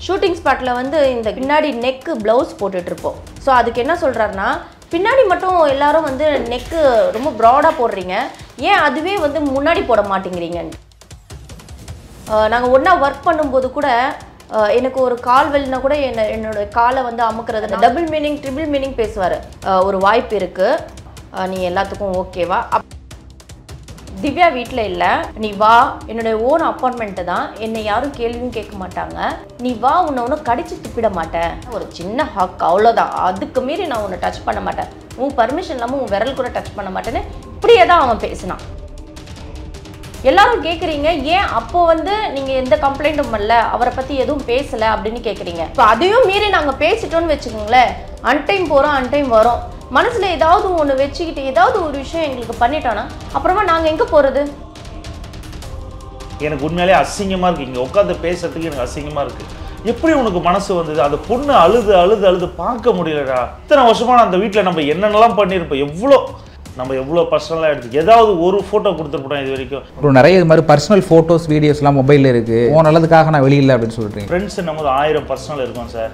Shooting ஸ்பாட்ல வந்து இந்த பின்னாடி நெக் ப்ளவுஸ் போட்டுட்டு இருப்போம். ஸோ அதுக்கு என்ன சொல்றாருன்னா, பின்னாடி மட்டும் எல்லாரும் வந்து நெக்கு ரொம்ப ப்ராடாக போடுறீங்க, ஏன் அதுவே வந்து முன்னாடி போட மாட்டேங்கிறீங்க. நாங்கள் ஒன்றா ஒர்க் பண்ணும்போது கூட எனக்கு ஒரு கால் வலினா கூட என்னோட காலை வந்து அமுக்கிறது, டபுள் மீனிங் ட்ரிபிள் மீனிங் பேசுவார். ஒரு வாய்ப்பு இருக்குது, நீ எல்லாத்துக்கும் ஓகேவா? திவ்யா வீட்டில் இல்லை, நீ வா, என்னுடைய ஓன் அப்பார்ட்மெண்ட்டு தான், என்னை யாரும் கேள்வியும் கேட்க மாட்டாங்க, நீ வா, உன்னை ஒன்றும் கடிச்சு துப்பிட மாட்டேன், ஒரு சின்ன ஹக் அவ்வளோதான், அதுக்கு மீறி நான் உன்னை டச் பண்ண மாட்டேன், உன் பர்மிஷன் இல்லாமல் உன் விரல் கூட டச் பண்ண மாட்டேன்னு இப்படியே தான் அவன் பேசினான். எல்லாரும் கேட்குறீங்க, ஏன் அப்போ வந்து நீங்கள் எந்த கம்ப்ளைண்ட்டும் பண்ணல, அவரை பற்றி எதுவும் பேசலை அப்படின்னு கேட்குறீங்க. இப்போ அதையும் மீறி நாங்கள் பேசிட்டோன்னு வச்சுக்கோங்களேன், அன்டைம் போகிறோம் அன்டைம் வரோம், மனசில் ஏதாவது ஒன்று வச்சுக்கிட்டு ஏதாவது ஒரு விஷயம் எங்களுக்கு பண்ணிட்டோன்னா அப்புறமா நாங்கள் எங்கே போகிறது? எனக்கு உண்மையிலே அசிங்கமாக இருக்குது, இங்கே உட்காந்து பேசுறதுக்கு எனக்கு அசிங்கமாக இருக்குது. எப்படி உனக்கு மனசு வந்தது? அந்த பொண்ணு அழுது அழுது அழுது பார்க்க முடியலடா. இத்தனை வருஷமாக அந்த வீட்டில் நம்ம என்னென்னலாம் பண்ணியிருப்போம், நம்ம எவ்வளோ பர்சனலாக எடுத்து ஏதாவது ஒரு ஃபோட்டோ கொடுத்துருப்போம் இது வரைக்கும். அப்புறம் நிறைய இது மாதிரி பர்சனல் ஃபோட்டோஸ் வீடியோஸ்லாம் மொபைலில் இருக்குது, ஓ நல்லதுக்காக நான் வெளியில் அப்படின்னு சொல்கிறீங்க. ஃப்ரெண்ட்ஸ் நம்ம 1000 பர்சனல் இருக்கும் சார்.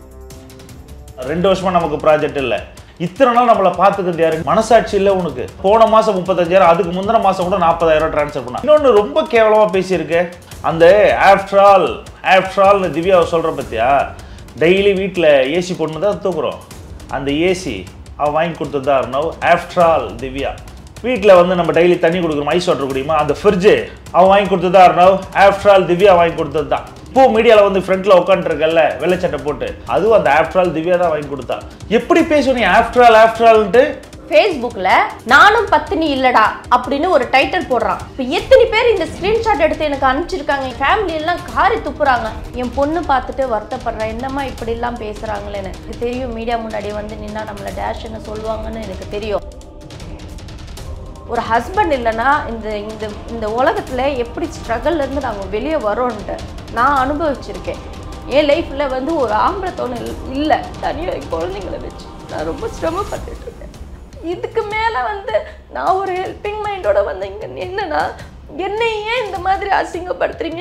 2 வருஷமாக நமக்கு ப்ராஜெக்ட் இல்லை, இத்தனை நாள் நம்மளை பார்த்துக்கிறது யாரு? மனசாட்சி இல்லை உனக்கு? போன மாதம் 35,000, அதுக்கு முந்தின மாதம் கூட 40,000 ட்ரான்ஸ்ஃபர் பண்ணா. இன்னொன்று ரொம்ப கேவலமாக பேசியிருக்கு, அந்த ஆஃப்டர் ஆல்னு திவ்யாவை சொல்கிற பற்றியா? டெய்லி வீட்டில் ஏசி போட்டு தான் தூக்குறோம், அந்த ஏசி அவள் வாங்கி கொடுத்தது தான் arnav. ஆஃப்டர் ஆல் திவ்யா வீட்டில் வந்து நம்ம டெய்லி தண்ணி கொடுக்குறோம், ஐஸ் வாட்டர் குடிக்குமா, அந்த ஃப்ரிட்ஜு அவள் வாங்கி கொடுத்தது தான் arnav. ஆஃப்டர் ஆல் திவ்யா வாங்கி கொடுத்தது தான். இப்போ மீடியாவில் வந்து ஃப்ரண்ட்டில் உட்காந்துருக்கல வெள்ளைச்சட்டை போட்டு, அதுவும் அந்த ஆஃப்டர் ஆல் திவ்யா தான் வாங்கி கொடுத்தா. எப்படி பேசுவ நீ ஆஃப்டர் ஆல்ன்ட்டு? ஃபேஸ்புக்கில் நானும் பத்தினி இல்லடா அப்படின்னு ஒரு டைட்டில் போடுறான். இப்போ எத்தனை பேர் இந்த ஸ்க்ரீன்ஷாட் எடுத்து எனக்கு அனுப்பிச்சிருக்காங்க, ஃபேமிலியெல்லாம் காரி துப்புறாங்க. என் பொண்ணு பார்த்துட்டு வருத்தப்படுறேன், என்னம்மா இப்படிலாம் பேசுகிறாங்களேன்னு. எனக்கு தெரியும், மீடியா முன்னாடி வந்து நின்னா நம்மளை டேஷ்ன்னு சொல்லுவாங்கன்னு எனக்கு தெரியும். ஒரு ஹஸ்பண்ட் இல்லைன்னா இந்த இந்த இந்த உலகத்தில் எப்படி ஸ்ட்ரகிள்லேருந்து நாங்கள் வெளியே வரோன்ட்டு நான் அனுபவிச்சிருக்கேன். என் லைஃப்பில் வந்து ஒரு ஆம்பளை தோணு இல்லை, தனியாக குழந்தைங்களை வச்சு நான் ரொம்ப சிரமப்பட்டுருக்கேன். இதுக்கு மேலே வந்து நான் ஒரு ஹெல்பிங் மைண்டோட வந்து இங்கே என்னன்னா, என்னை ஏன் இந்த மாதிரி அசிங்கப்படுத்துறீங்க?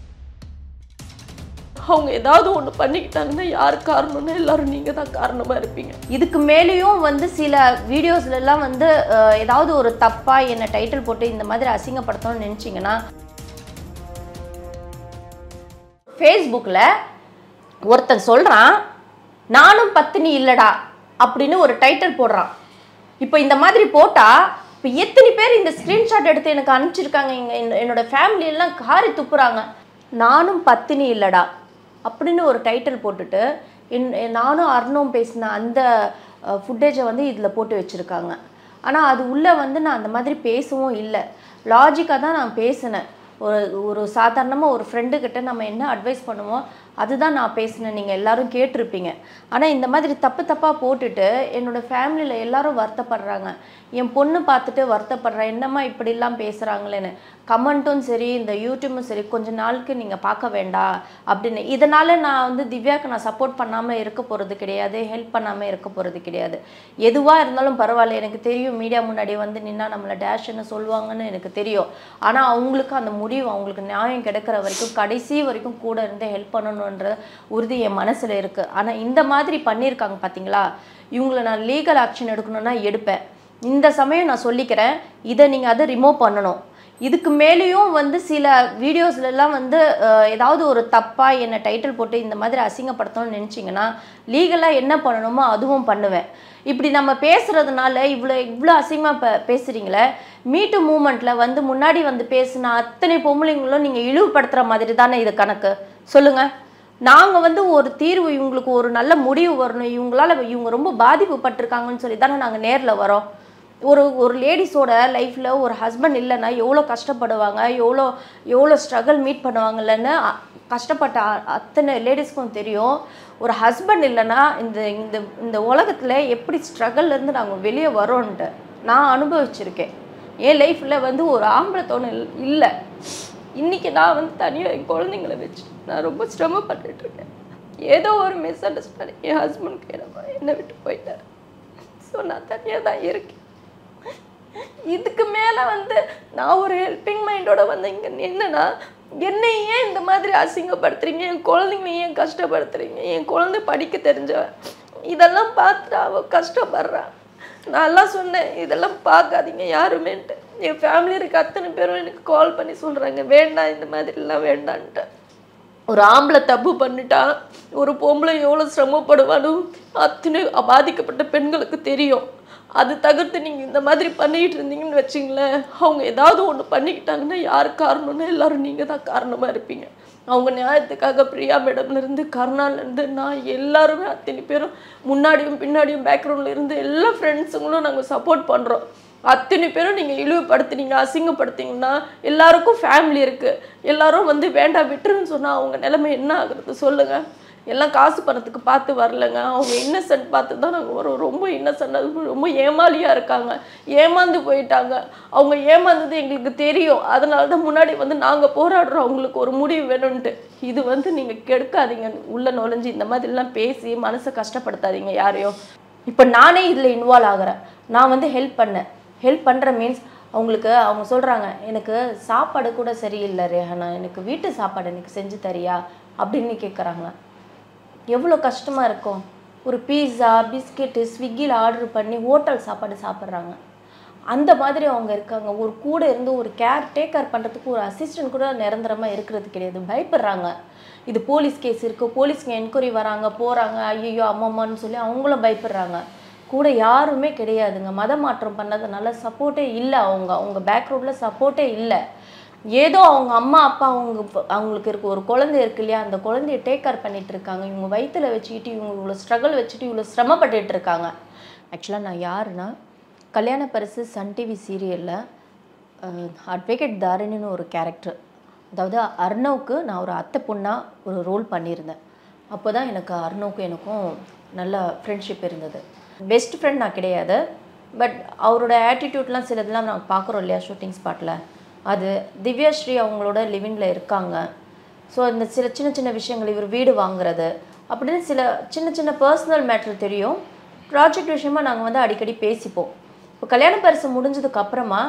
அவங்க ஏதாவது ஒன்று பண்ணிக்கிட்டாங்கன்னா யார் காரணம்னா எல்லாரும் நீங்கள் தான் காரணமாக இருப்பீங்க. இதுக்கு மேலேயும் வந்து சில வீடியோஸ்லாம் வந்து ஏதாவது ஒரு தப்பாக என்னை டைட்டில் போட்டு இந்த மாதிரி அசிங்கப்படுத்தணும்னு நினச்சிங்கன்னா, ஃபேஸ்புக்கில் ஒருத்தன் சொல்கிறான் நானும் பத்தினி இல்லடா அப்படின்னு ஒரு டைட்டில் போடுறான். இப்போ இந்த மாதிரி போட்டால் இப்போ எத்தனை பேர் இந்த ஸ்க்ரீன்ஷாட் எடுத்து எனக்கு அனுப்பிச்சிருக்காங்க, என்னோட ஃபேமிலியெல்லாம் காரி துப்புறாங்க. நானும் பத்தினி இல்லடா அப்படின்னு ஒரு டைட்டில் போட்டுட்டு நானும் arnav பேசின அந்த ஃபுட்டேஜை வந்து இதில் போட்டு வச்சுருக்காங்க. ஆனால் அது உள்ளே வந்து நான் அந்த மாதிரி பேசவும் இல்லை, லாஜிக்காக தான் நான் பேசினேன். ஒரு சாதாரணமாக ஒரு ஃப்ரெண்டுக்கிட்ட நம்ம என்ன அட்வைஸ் பண்ணுவோம் அதுதான் நான் பேசினேன், நீங்கள் எல்லோரும் கேட்டிருப்பீங்க. ஆனால் இந்த மாதிரி தப்பாக போட்டுட்டு என்னோடய ஃபேமிலியில் எல்லோரும் வருத்தப்படுறாங்க, என் பொண்ணு பார்த்துட்டு வருத்தப்படுறேன், என்னம்மா இப்படிலாம் பேசுகிறாங்களேன்னு. கமெண்ட்டும் சரி, இந்த யூடியூப்பும் சரி, கொஞ்ச நாளுக்கு நீங்கள் பார்க்க வேண்டாம் அப்படின்னு. இதனால் நான் வந்து திவ்யாவுக்கு நான் சப்போர்ட் பண்ணாமல் இருக்க போகிறது கிடையாது, ஹெல்ப் பண்ணாமல் இருக்க போகிறது கிடையாது. எதுவாக இருந்தாலும் பரவாயில்ல, எனக்கு தெரியும் மீடியா முன்னாடி வந்து நின்னா நம்மளை டேஷ்ன்னு சொல்லுவாங்கன்னு எனக்கு தெரியும். ஆனால் அவங்களுக்கு அந்த முடிவு, அவங்களுக்கு நியாயம் கிடைக்கிற வரைக்கும் கடைசி வரைக்கும் கூட இருந்து ஹெல்ப் பண்ணணுன்ற உறுதி என் மனசில் இருக்குது. ஆனால் இந்த மாதிரி பண்ணியிருக்காங்க பார்த்தீங்களா, இவங்களை நான் லீகல் ஆக்ஷன் எடுக்கணும்னா எடுப்பேன். இந்த சமயம் நான் சொல்லிக்கிறேன், இதை நீங்கள் அதை ரிமூவ் பண்ணணும். இதுக்கு மேலேயும் வந்து சில வீடியோஸ்லாம் வந்து ஏதாவது ஒரு தப்பாக என்னை டைட்டில் போட்டு இந்த மாதிரி அசிங்கப்படுத்தணும்னு நினச்சிங்கன்னா லீகலாக என்ன பண்ணணுமோ அதுவும் பண்ணுவேன். இப்படி நம்ம பேசுகிறதுனால இவ்வளோ அசிங்கமாக பேசுகிறீங்களே, மீட்டு மூமெண்ட்டில் வந்து முன்னாடி வந்து பேசுனா அத்தனை பொம்பளைங்களும் நீங்கள் இழிவுபடுத்துகிற மாதிரி தானே இது கணக்கு? சொல்லுங்கள். நாங்கள் வந்து ஒரு தீர்வு, இவங்களுக்கு ஒரு நல்ல முடிவு வரணும், இவங்க ரொம்ப பாதிப்புப்பட்டிருக்காங்கன்னு சொல்லி தானே நாங்கள் நேரில் வரோம். ஒரு லேடிஸோட லைஃப்பில் ஒரு ஹஸ்பண்ட் இல்லைன்னா எவ்வளோ கஷ்டப்படுவாங்க, எவ்வளோ ஸ்ட்ரகிள் மீட் பண்ணுவாங்கல்லன்னு கஷ்டப்பட்ட அத்தனை லேடிஸ்க்கும் தெரியும். ஒரு ஹஸ்பண்ட் இல்லைன்னா இந்த உலகத்தில் எப்படி ஸ்ட்ரகிள்லேருந்து நாங்கள் வெளியே வரோன்ட்டு நான் அனுபவிச்சிருக்கேன். என் லைஃப்பில் வந்து ஒரு ஆம்பளை தோணு இல்லை. இன்றைக்கி நான் வந்து தனியாக என் குழந்தைங்கள வச்சு நான் ரொம்ப சிரமப்பட்டுருக்கேன். ஏதோ ஒரு மிஸ் அண்டர்ஸ்டாண்டிங் என் ஹஸ்பண்ட் என்னை விட்டு போயிட்டார். ஸோ நான் தனியாக தான் இருக்கேன். இதுக்கு மேலே வந்து நான் ஒரு ஹெல்பிங் மைண்டோட வந்து இங்கே என்னன்னா, என்னை ஏன் இந்த மாதிரி அசிங்கப்படுத்துறீங்க, என் குழந்தைங்களை ஏன் கஷ்டப்படுத்துறீங்க, என் குழந்தை படிக்க தெரிஞ்சவன், இதெல்லாம் பார்த்துட்டு அவள் கஷ்டப்படுறான். நான்லாம் சொன்னேன் இதெல்லாம் பார்க்காதீங்க யாருமேன்ட்டு. என் ஃபேமிலி இருக்க அத்தனை பேரும் எனக்கு கால் பண்ணி சொல்கிறாங்க வேண்டாம் இந்த மாதிரிலாம் வேண்டான்ட்டு. ஒரு ஆம்பளை தப்பு பண்ணிட்டா ஒரு பொம்பளை எவ்வளோ சிரமப்படுவானோ அத்தனை பாதிக்கப்பட்ட பெண்களுக்கு தெரியும். அது தவிர்த்து நீங்கள் இந்த மாதிரி பண்ணிக்கிட்டு இருந்தீங்கன்னு வச்சிங்களேன், அவங்க ஏதாவது ஒன்று பண்ணிக்கிட்டாங்கன்னா யார் காரணம்னா எல்லோரும் நீங்கள் தான் காரணமாக இருப்பீங்க. அவங்க நியாயத்துக்காக பிரியா மேடம்லேருந்து கருணாலேருந்து நான் எல்லாருமே அத்தனை பேரும் முன்னாடியும் பின்னாடியும் பேக்ரவுண்டில் இருந்து எல்லா ஃப்ரெண்ட்ஸுங்களும் நாங்கள் சப்போர்ட் பண்ணுறோம். அத்தனை பேரும் நீங்கள் இழிவுபடுத்துனீங்க அசிங்கப்படுத்திங்கன்னா எல்லாருக்கும் ஃபேமிலி இருக்குது, எல்லோரும் வந்து வேண்டாம் விட்டுருன்னு சொன்னால் அவங்க நிலைமை என்ன ஆகுறது சொல்லுங்கள். எல்லாம் காசு பணத்துக்கு பார்த்து வரலைங்க, அவங்க இன்னசென்ட் பார்த்து தான் நாங்கள் வரோம். ரொம்ப இன்னசென்ட், ரொம்ப ஏமாலியாக இருக்காங்க, ஏமாந்து போயிட்டாங்க. அவங்க ஏமாந்தது எங்களுக்கு தெரியும், அதனால தான் முன்னாடி வந்து நாங்கள் போராடுறோம் அவங்களுக்கு ஒரு முடிவு வேணும்ன்ட்டு. இது வந்து நீங்கள் கெடுக்காதீங்க, உள்ளே நுழைஞ்சி இந்த மாதிரிலாம் பேசி மனசை கஷ்டப்படுத்தாதீங்க யாரையும். இப்போ நானே இதில் இன்வால்வ் ஆகிறேன், நான் வந்து ஹெல்ப் பண்ணுற மீன்ஸ் அவங்களுக்கு அவங்க சொல்கிறாங்க எனக்கு சாப்பாடு கூட சரியில்லை ரேஹானா, எனக்கு வீட்டு சாப்பாடு எனக்கு செஞ்சு தரியா அப்படின்னு கேட்குறாங்க. எவ்வளோ கஷ்டமாக இருக்கும். ஒரு பீஸா பிஸ்கெட்டு ஸ்விக்கியில் ஆர்டர் பண்ணி ஹோட்டல் சாப்பாடு சாப்பிட்றாங்க. அந்த மாதிரி அவங்க இருக்காங்க. ஒரு கூட இருந்து ஒரு டேக்கர் பண்ணுறதுக்கு ஒரு அசிஸ்டன்ட் கூட நிரந்தரமாக இருக்கிறது கிடையாது, பயப்படுறாங்க. இது போலீஸ் கேஸ் இருக்குது, போலீஸ்க்கு என்கொயரி வராங்க போகிறாங்க, ஐயோ அம்மம்மான்னு சொல்லி அவங்களும் பயப்படுறாங்க. கூட யாருமே கிடையாதுங்க. மதம் மாற்றம் பண்ணதுனால சப்போர்ட்டே இல்லை, அவங்க பேக்ரவுண்டில் சப்போர்ட்டே இல்லை. ஏதோ அவங்க அம்மா அப்பா அவங்களுக்கு இருக்க ஒரு குழந்தை இருக்கு இல்லையா, அந்த குழந்தைய டேக் கேர் பண்ணிட்டு இருக்காங்க. இவங்க வயிற்றில் வச்சுக்கிட்டு இவங்க இவ்வளோ ஸ்ட்ரகிள் வச்சுட்டு இவ்வளோ சிரமப்பட்டு இருக்காங்க. ஆக்சுவலாக நான் யாருன்னா, கல்யாண பரிசு சன் டிவி சீரியலில் அட்வொகேட் தாரிணின்னு ஒரு கேரக்டர், அதாவது அர்ணவுக்கு நான் ஒரு அத்தை பொண்ணாக ஒரு ரோல் பண்ணியிருந்தேன். அப்போ தான் எனக்கு அர்ணவுக்கும் எனக்கும் நல்ல ஃப்ரெண்ட்ஷிப் இருந்தது. பெஸ்ட் ஃப்ரெண்ட் நான் கிடையாது, பட் அவரோட ஆட்டிடியூட்லாம் சிலதெல்லாம் நாங்கள் பார்க்குறோம் இல்லையா ஷூட்டிங் ஸ்பாட்டில், அது திவ்யா ஸ்ரீ அவங்களோட லிவிங்கில் இருக்காங்க. ஸோ இந்த சின்ன சின்ன விஷயங்கள், இவர் வீடு வாங்குறது அப்படின்னு சின்ன சின்ன பர்சனல் மேட்ரு தெரியும். ப்ராஜெக்ட் விஷயமாக நாங்கள் வந்து அடிக்கடி பேசிப்போம். இப்போ கல்யாண பரிசு முடிஞ்சதுக்கப்புறமா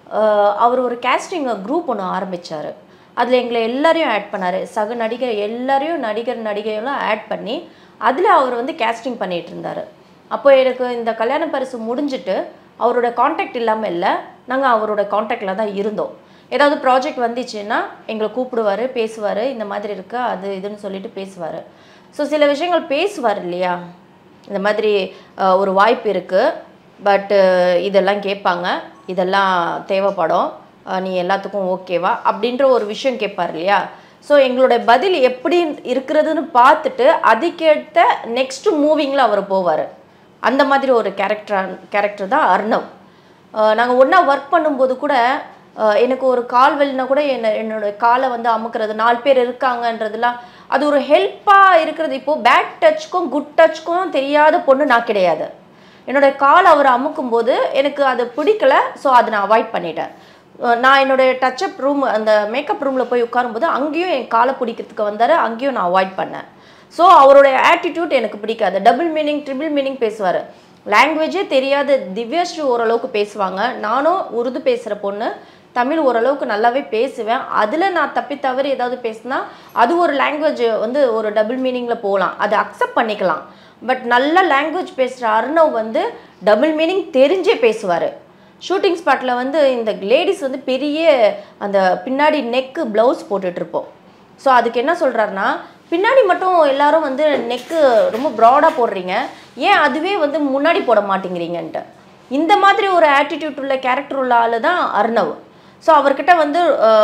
அவர் ஒரு கேஸ்டிங் குரூப் ஒன்று ஆரம்பித்தார். அதில் எங்களை எல்லாரையும் ஆட் பண்ணார், சக நடிகர் எல்லாரையும் நடிகையெல்லாம் ஆட் பண்ணி அதில் அவர் வந்து கேஸ்டிங் பண்ணிகிட்டு இருந்தார். அப்போ எனக்கு இந்த கல்யாண பரிசு முடிஞ்சிட்டு அவரோட காண்டாக்ட் இல்லாமல் இல்லை, நாங்கள் அவரோட காண்டாக்டில் தான் இருந்தோம். ஏதாவது ப்ராஜெக்ட் வந்துச்சுன்னா எங்களை கூப்பிடுவார், பேசுவார், இந்த மாதிரி இருக்கா அது இதுன்னு சொல்லிட்டு பேசுவார். ஸோ சில விஷயங்கள் பேசுவார் இல்லையா, இந்த மாதிரி ஒரு வாய்ப்பு இருக்குது, பட்டு இதெல்லாம் கேட்பாங்க, இதெல்லாம் தேவைப்படும், நீ எல்லாத்துக்கும் ஓகேவா அப்படின்ற ஒரு விஷயம் கேட்பார் இல்லையா. ஸோ எங்களோட பதில் எப்படி இருக்கிறதுன்னு பார்த்துட்டு அதுக்கேற்ற நெக்ஸ்ட் மூவிங்கில் அவர் போவார். அந்த மாதிரி ஒரு கேரக்டர் தான் அர்ணவ். நாங்கள் ஒன்றா ஒர்க் பண்ணும்போது கூட எனக்கு ஒரு கால் வலினா கூட என்னோடய காலை வந்து அமுக்கிறது, 4 பேர் இருக்காங்கன்றதுலாம் அது ஒரு ஹெல்ப்பாக இருக்கிறது. இப்போது பேட் டச்சுக்கும் குட் டச்சுக்கும் தெரியாத பொண்ணு நான் கிடையாது. என்னோடய கால் அவர் அமுக்கும்போது எனக்கு அது பிடிக்கல, ஸோ அதை நான் அவாய்ட் பண்ணிட்டேன். நான் என்னோடய டச்சப் ரூம் அந்த மேக்கப் ரூமில் போய் உட்காரும்போது அங்கேயும் என் காலை பிடிக்கிறதுக்கு வந்தார், அங்கேயும் நான் அவாய்ட் பண்ணேன். ஸோ அவருடைய ஆட்டிடியூட் எனக்கு பிடிக்காது. டபுள் மீனிங் ட்ரிபிள் மீனிங் பேசுவார். லாங்குவேஜே தெரியாத திவ்யாஸ்ரீ ஓரளவுக்கு பேசுவாங்க, நானும் உருது பேசுகிற பொண்ணு, தமிழ் ஓரளவுக்கு நல்லாவே பேசுவேன். அதில் நான் தப்பி தவறு ஏதாவது பேசினா அது ஒரு லாங்குவேஜ் வந்து ஒரு டபுள் மீனிங்கில் போகலாம், அதை அக்செப்ட் பண்ணிக்கலாம். பட் நல்ல லாங்குவேஜ் பேசுகிற அர்ணவ் வந்து டபுள் மீனிங் தெரிஞ்சே பேசுவார். ஷூட்டிங் ஸ்பாட்டில் வந்து இந்த லேடிஸ் வந்து பெரிய அந்த பின்னாடி நெக்கு ப்ளவுஸ் போட்டுட்ருப்போம். ஸோ அதுக்கு என்ன சொல்கிறாருன்னா, பின்னாடி மட்டும் எல்லாரும் வந்து நெக்கு ரொம்ப ப்ராடாக போடுறீங்க, ஏன் அதுவே வந்து முன்னாடி போட மாட்டேங்கிறீங்கன்ட்டு. இந்த மாதிரி ஒரு ஆட்டிடியூட் உள்ள கேரக்டர் உள்ள ஆள் தான் அர்ணவ். ஸோ அவர்கிட்ட வந்து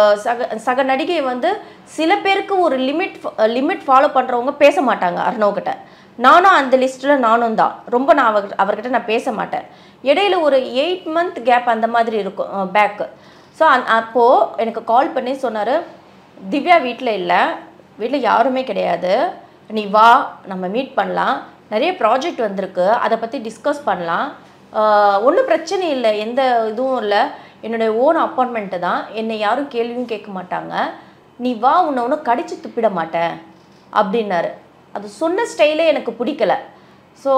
சக நடிகை வந்து சில பேருக்கு ஒரு லிமிட் ஃபாலோ பண்ணுறவங்க பேச மாட்டாங்க அர்ணவ்கிட்ட. நானும் அந்த லிஸ்ட்டில் நானும் தான். ரொம்ப நான் அவர்கிட்ட நான் பேச மாட்டேன். இடையில ஒரு 8 மந்த் கேப் அந்த மாதிரி இருக்கும் பேக்கு. ஸோ அப்போது எனக்கு கால் பண்ணி சொன்னார், திவ்யா வீட்டில் இல்லை, வீட்டில் யாருமே கிடையாது, நீ வா நம்ம மீட் பண்ணலாம், நிறைய ப்ராஜெக்ட் வந்திருக்கு, அதை பற்றி டிஸ்கஸ் பண்ணலாம், ஒன்றும் பிரச்சனை இல்லை, எந்த இதுவும் இல்லை, என்னுடைய ஓன் அப்பார்ட்மெண்ட்டு தான், என்னை யாரும் கேள்வியும் கேட்க மாட்டாங்க, நீ வா, உன்னை ஒன்றும் கடிச்சு துப்பிட மாட்டேன் அப்படின்னாரு. அது சொன்ன ஸ்டைலே எனக்கு பிடிக்கல. ஸோ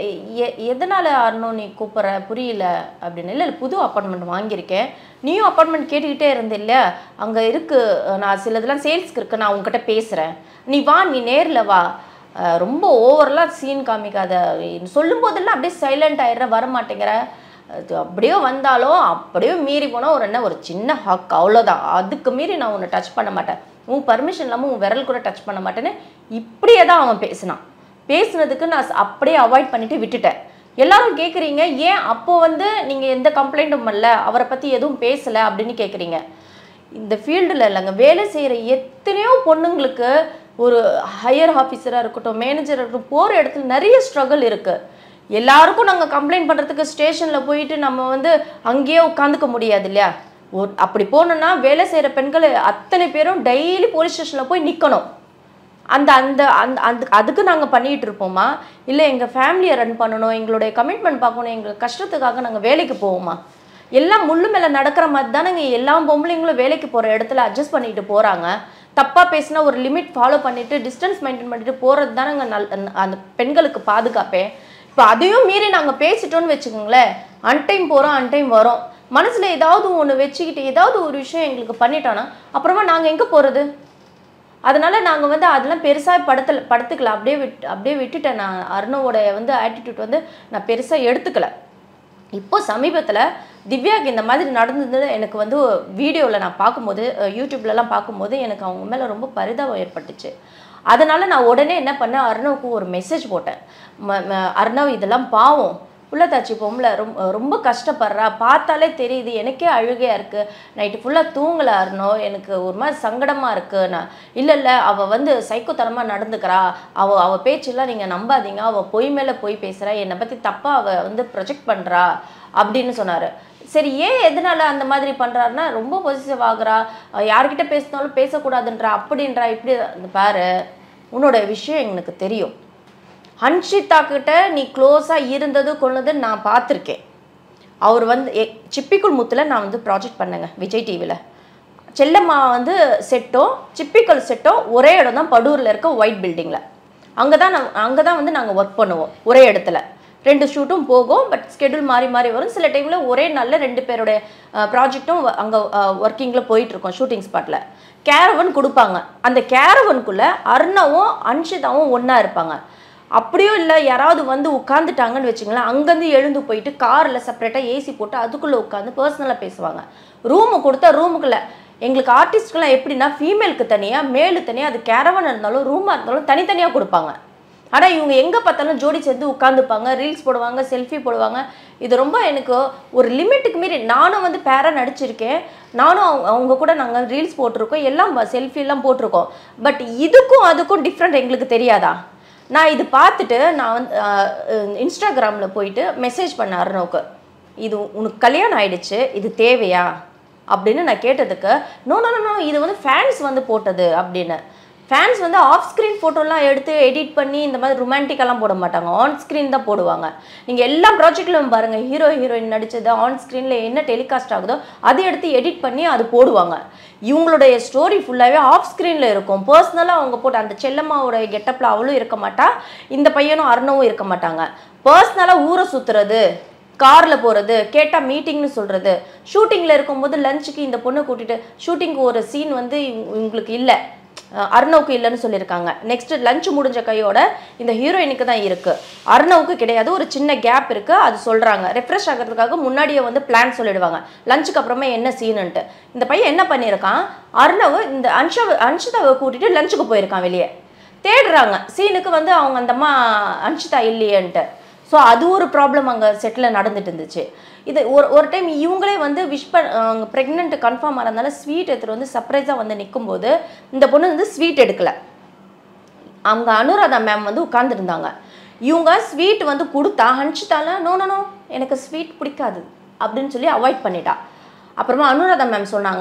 எதனால் அருணோ நீ கூப்பிட்ற புரியல அப்படின்னு. இல்லை புது அப்பார்ட்மெண்ட் வாங்கியிருக்கேன், நீயும் அப்பார்ட்மெண்ட் கேட்டுக்கிட்டே இருந்தில்ல, அங்கே இருக்குது, நான் சிலதெல்லாம் சேல்ஸ்க்கு இருக்குது, நான் உங்ககிட்ட பேசுகிறேன், நீ வா, நீ நேரில் வா, ரொம்ப ஓவரெலாம் சீன் காமிக்காத, சொல்லும் போதெல்லாம் அப்படியே சைலண்ட் ஆகிடுற, வரமாட்டேங்கிற, அப்படியே வந்தாலும் அப்படியே மீறி போனால் ஒரு சின்ன ஹக் அவ்வளோதான், அதுக்கு மீறி நான் உன்னை டச் பண்ண மாட்டேன், உன் பர்மிஷன் இல்லாமல் உன் விரல் கூட டச் பண்ண மாட்டேன்னு இப்படியே தான் அவன் பேசினான். பேசுனதுக்கு நான் அப்படியே அவாய்ட் பண்ணிவிட்டு விட்டுட்டேன். எல்லாரும் கேட்குறீங்க, ஏன் அப்போது நீங்கள் எந்த கம்ப்ளைண்ட்டும் பண்ணல, அவரை பற்றி எதுவும் பேசலை அப்படின்னு கேட்குறீங்க. இந்த ஃபீல்டில் இல்லைங்க, வேலை செய்கிற எத்தனையோ பொண்ணுங்களுக்கு ஒரு ஹையர் ஆஃபீஸராக இருக்கட்டும், மேனேஜராக இருக்கட்டும், போகிற இடத்துல நிறைய ஸ்ட்ரகிள் இருக்குது. எல்லாருக்கும் நாங்கள் கம்ப்ளைண்ட் பண்ணுறதுக்கு ஸ்டேஷனில் போயிட்டு நம்ம அங்கேயே உட்காந்துக்க முடியாது இல்லையா. அப்படி போனோன்னா வேலை செய்கிற பெண்கள் அத்தனை பேரும் டெய்லி போலீஸ் ஸ்டேஷனில் போய் நிற்கணும். அந்த அந்த அந்த அந்த அதுக்கு நாங்கள் பண்ணிகிட்டு இருப்போமா, இல்லை எங்கள் ஃபேமிலியை ரன் பண்ணணும், எங்களுடைய கமிட்மெண்ட் பார்க்கணும், எங்கள் கஷ்டத்துக்காக நாங்கள் வேலைக்கு போவோமா? எல்லாம் முள்ளு மேலே நடக்கிற மாதிரி தானே எல்லா பொம்பளைங்களும் வேலைக்கு போகிற இடத்துல அட்ஜஸ்ட் பண்ணிட்டு போகிறாங்க. தப்பாக பேசினா ஒரு லிமிட் ஃபாலோ பண்ணிவிட்டு டிஸ்டன்ஸ் மெயின்டைன் பண்ணிட்டு போகிறது தானே அந்த பெண்களுக்கு பாதுகாப்பே. இப்போ அதையும் மீறி நாங்கள் பேசிட்டோன்னு வச்சுக்கோங்களேன், அன்டைம் போகிறோம் அன்டைம் வரோம், மனசில் ஏதாவது ஒன்று வச்சுக்கிட்டு ஏதாவது ஒரு விஷயம் எங்களுக்கு பண்ணிட்டோன்னா அப்புறமா நாங்கள் எங்கே போகிறது? அதனால் நாங்கள் அதெல்லாம் பெருசாக படுத்துக்கல, அப்படியே விட்டுட்டேன். நான் அருணோட ஆட்டிடியூட் நான் பெருசாக எடுத்துக்கலை. இப்போ சமீபத்தில் திவ்யாவுக்கு இந்த மாதிரி நடந்தது எனக்கு வீடியோவில் நான் பார்க்கும்போது, யூடியூப்லலாம் பார்க்கும்போது எனக்கு அவங்க மேலே ரொம்ப பரிதாபம் ஏற்பட்டுச்சு. அதனால் நான் உடனே என்ன பண்ணேன், அருணவுக்கு ஒரு மெசேஜ் போட்டேன். அருணவ், இதெல்லாம் பாவம், புள்ளத்தாச்சி பொம்பளை ரொம்ப கஷ்டப்படுறா, பார்த்தாலே தெரியுது, எனக்கே அழுகையாக இருக்குது, நைட்டு ஃபுல்லாக தூங்கலை அருணோ, எனக்கு ஒரு மாதிரி சங்கடமாக இருக்குது. நான் இல்லை அவள் சைக்கோத்தனமாக நடந்துக்கிறா, அவள் பேச்செல்லாம் நீங்கள் நம்பாதீங்க, அவள் பொய் மேலே பொய் பேசுகிறா, என்னை பற்றி தப்பாக அவள் ப்ரொஜெக்ட் பண்ணுறா அப்படின்னு சொன்னார். சரி, ஏன் எதனால் அந்த மாதிரி பண்ணுறாருன்னா, ரொம்ப பொசிட்டிவ் ஆகுறா, யார்கிட்ட பேசினாலும் பேசக்கூடாதுன்றா, அப்படின்றா, இப்படி பாரு, உன்னோட விஷயம் எனக்கு தெரியும், ஹன்ஷிதா கிட்ட நீ க்ளோஸாக இருந்தது கொண்டது நான் பார்த்துருக்கேன். அவர் சிப்பிக்குள் முத்தில் நான் ப்ராஜெக்ட் பண்ணேங்க விஜய் டிவியில். செல்லம்மா செட்டோ சிப்பிக்கல் செட்டோ ஒரே இடம் தான், படூரில் இருக்க ஒயிட் பில்டிங்கில். அங்கே தான் நாங்கள் ஒர்க் பண்ணுவோம், ஒரே இடத்துல 2 ஷூட்டும் போகும். பட் ஸ்கெடியூல் மாறி வரும். சில டைமில் ஒரே நாளில் 2 பேருடைய ப்ராஜெக்டும் அங்கே ஒர்க்கிங்கில் போயிட்டுருக்கோம். ஷூட்டிங் ஸ்பாட்டில் கேரவன் கொடுப்பாங்க. அந்த கேரவனுக்குள்ளே அருணவும் அன்ஷிதாவும் ஒன்றா இருப்பாங்க. அப்படியும் இல்லை, யாராவது உட்காந்துட்டாங்கன்னு வச்சுங்களேன், அங்கேருந்து எழுந்து போயிட்டு காரில் செப்பரேட்டாக ஏசி போட்டு அதுக்குள்ளே உட்காந்து பர்சனலாக பேசுவாங்க. ரூமு கொடுத்தா ரூமுக்குள்ளே எங்களுக்கு ஆர்டிஸ்ட்கெலாம் எப்படின்னா, ஃபீமேலுக்கு தனியாக மேலுக்கு தனியாக, அது கேரவன் இருந்தாலும் ரூமாக இருந்தாலும் தனித்தனியாக கொடுப்பாங்க. ஆனால் இவங்க எங்கே பார்த்தாலும் ஜோடி சேர்ந்து உட்காந்துப்பாங்க, ரீல்ஸ் போடுவாங்க, செல்ஃபி போடுவாங்க. இது ரொம்ப எனக்கு ஒரு லிமிட்டுக்கு மீறி. நானும் பேராக நடிச்சிருக்கேன், நானும் அவங்க கூட நாங்கள் ரீல்ஸ் போட்டிருக்கோம், எல்லாம் செல்ஃபிலாம் போட்டிருக்கோம். பட் இதுக்கும் அதுக்கும் டிஃப்ரெண்ட் எங்களுக்கு தெரியாதா? நான் இது பார்த்துட்டு நான் இன்ஸ்டாகிராமில் போயிட்டு மெசேஜ் பண்ணேன் அருணோக்கு, இது உனக்கு கல்யாணம் ஆயிடுச்சு, இது தேவையா அப்படின்னு நான் கேட்டதுக்கு, நோ, இது ஃபேன்ஸ் போட்டது அப்படின்னு. ஃபேன்ஸ் ஆஃப் ஸ்க்ரீன் ஃபோட்டோலாம் எடுத்து எடிட் பண்ணி இந்த மாதிரி ரொமான்டிக்கெல்லாம் போட மாட்டாங்க, ஆன் ஸ்க்ரீன் தான் போடுவாங்க. நீங்கள் எல்லா ப்ராஜெக்ட்லையும் பாருங்கள், ஹீரோயின் நடித்தது ஆன் ஸ்க்ரீனில் என்ன டெலிகாஸ்ட் ஆகுதோ அதை எடுத்து எடிட் பண்ணி அது போடுவாங்க. இவங்களுடைய ஸ்டோரி ஃபுல்லாகவே ஆஃப் ஸ்க்ரீனில் இருக்கும். பர்சனலாக அவங்க போட்டு அந்த செல்லம்மாவோட கெட்டப்பில் அவளும் இருக்க மாட்டா, இந்த பையனும் அருணவும் இருக்க மாட்டாங்க. பர்சனலாக ஊரை சுற்றுறது, காரில் போகிறது, கேட்டால் மீட்டிங்னு சொல்கிறது, ஷூட்டிங்கில் இருக்கும்போது லஞ்சுக்கு இந்த பொண்ணை கூட்டிகிட்டு ஷூட்டிங்க்கு ஒரு சீன் இவங்களுக்கு இல்லை, அருணவுக்கு இல்லைன்னு சொல்லியிருக்காங்க. நெக்ஸ்ட் லஞ்ச் முடிஞ்ச கையோட இந்த ஹீரோயினுக்கு தான் இருக்குது, அருணவுக்கு கிடையாது, ஒரு சின்ன கேப் இருக்குது, அது சொல்கிறாங்க. ரெஃப்ரெஷ் ஆகிறதுக்காக முன்னாடியே பிளான் சொல்லிடுவாங்க, லஞ்சுக்கு அப்புறமா என்ன சீனுன்ட்டு. இந்த பையன் என்ன பண்ணியிருக்கான், அருணவு இந்த அன்ஷிதாவை கூட்டிகிட்டு லஞ்சுக்கு போயிருக்கான், வெளியே தேடுறாங்க சீனுக்கு, அவங்க அந்த அம்மா அன்ஷிதா இல்லையன்ட்டு. ஸோ அது ஒரு ப்ராப்ளம் அங்கே செட்டில் நடந்துட்டு இருந்துச்சு. இது ஒரு டைம் இவங்களே அவங்க ப்ரெக்னென்ட் கன்ஃபார்ம் ஆகிறதுனால ஸ்வீட் எடுத்துகிட்டு சர்ப்ரைஸாக நிற்கும்போது இந்த பொண்ணு ஸ்வீட் எடுக்கலை. அங்கே அனுராதா மேம் உட்காந்துருந்தாங்க. இவங்க ஸ்வீட் கொடுத்தா ஹன்ஷிதால நோ எனக்கு ஸ்வீட் பிடிக்காது அப்படின்னு சொல்லி அவாய்ட் பண்ணிட்டா. அப்புறமா அனுராதா மேம் சொன்னாங்க,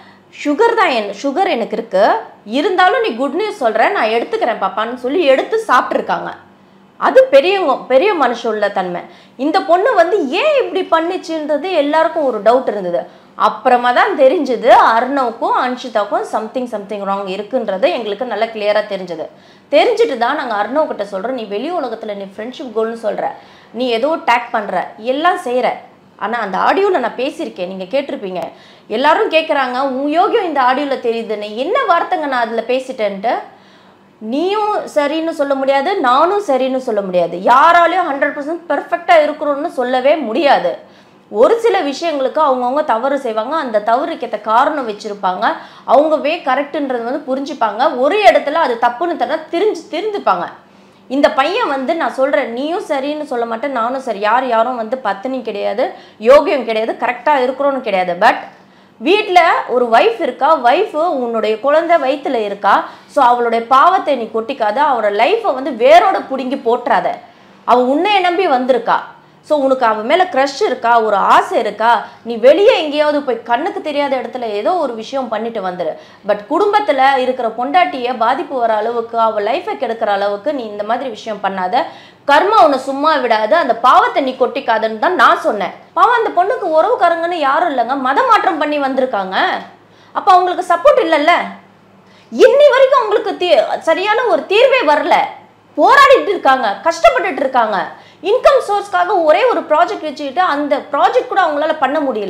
சுகர் எனக்கு இருக்குது, இருந்தாலும் நீ குட் நியூஸ் சொல்கிற, நான் எடுத்துக்கிறேன் பாப்பான்னு சொல்லி எடுத்து சாப்பிட்ருக்காங்க. அது பெரிய மனுஷன் உள்ள தன்மை. இந்த பொண்ணு ஏன் இப்படி பண்ணிச்சுன்றது எல்லாருக்கும் ஒரு டவுட் இருந்தது. அப்புறமா தான் தெரிஞ்சது அர்ணவுக்கும் அன்ஷிதாவுக்கும் சம்திங் ராங் இருக்குன்றது எங்களுக்கு நல்லா கிளியராக தெரிஞ்சது. தெரிஞ்சுட்டு தான் நாங்கள் அர்ணவ் கிட்ட சொல்கிறோம், நீ வெளி உலகத்தில் நீ ஃப்ரெண்ட்ஷிப் கோல்னு சொல்கிற, நீ ஏதோ டேக் பண்ணுற, எல்லாம் செய்கிற. ஆனால் அந்த ஆடியோவில் நான் பேசியிருக்கேன், நீங்கள் கேட்டிருப்பீங்க. எல்லாரும் கேட்குறாங்க உன் யோகியம் இந்த ஆடியோவில் தெரியுதுன்னு. என்ன வார்த்தைங்க நான் அதில் பேசிட்டேன்ட்டு. நீயும் சரின்னு சொல்ல முடியாது, நானும் சரின்னு சொல்ல முடியாது. யாராலையும் 100% பெர்ஃபெக்டாக இருக்கிறோன்னு சொல்லவே முடியாது. ஒரு சில விஷயங்களுக்கு அவங்கவுங்க தவறு செய்வாங்க, அந்த தவறுக்கேற்ற காரணம் வச்சுருப்பாங்க, அவங்கவே கரெக்டுன்றது வந்து புரிஞ்சுப்பாங்க. ஒரு இடத்துல அது தப்புன்னு தர திருந்துப்பாங்க. இந்த பையன் வந்து நான் சொல்கிறேன், நீயும் சரின்னு சொல்ல மாட்டேன், நானும் சரி. யாரும் வந்து பத்தினி கிடையாது, யோகியம் கிடையாது, கரெக்டாக இருக்கிறோன்னு கிடையாது. பட் வீட்டில் ஒரு ஒய்ஃப் இருக்கா, ஒய்ஃபு உன்னுடைய குழந்தை வயிற்றுல இருக்கா. ஸோ அவளுடைய பாவத்தை நீ கொட்டிக்காத, அவரோட லைஃப்பை வந்து வேரோட பிடுங்கி போட்டுறாத. அவள் உன்னைய நம்பி வந்திருக்கா. ஸோ உனக்கு அவன் மேலே க்ரஷ் இருக்கா, ஒரு ஆசை இருக்கா, நீ வெளியே எங்கேயாவது போய் கண்ணுக்கு தெரியாத இடத்துல ஏதோ ஒரு விஷயம் பண்ணிட்டு வந்துடு. பட் குடும்பத்தில் இருக்கிற பொண்டாட்டியை பாதிப்பு வர அளவுக்கு, அவள் லைஃபை கெடுக்கிற அளவுக்கு நீ இந்த மாதிரி விஷயம் பண்ணாத. கர்மா உன்னை சும்மா விடாது, அந்த பாவத்தை நீ கொட்டிக்காதுன்னு தான் நான் சொன்னேன். பாவம் அந்த பொண்ணுக்கு உறவுக்காரங்கன்னு யாரும் இல்லைங்க, மத மாற்றம் பண்ணி வந்திருக்காங்க. அப்போ அவங்களுக்கு சப்போர்ட் இல்லைல்ல. இன்னி வரைக்கும் அவங்களுக்கு சரியான ஒரு தீர்வே வரல. போராடிட்டு இருக்காங்க, கஷ்டப்பட்டுட்டு இருக்காங்க. இன்கம் சோர்ஸ்க்காக ஒரே ஒரு ப்ராஜெக்ட் வச்சுக்கிட்டு அந்த ப்ராஜெக்ட் கூட அவங்களால பண்ண முடியல.